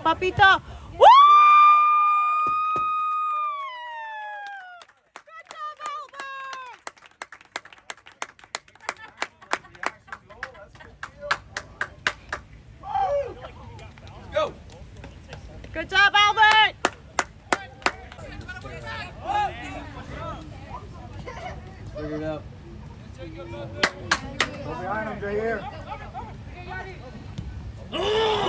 Papito. Woo! Go. Good job, Albert! Figure it out. Go behind him, Jay here.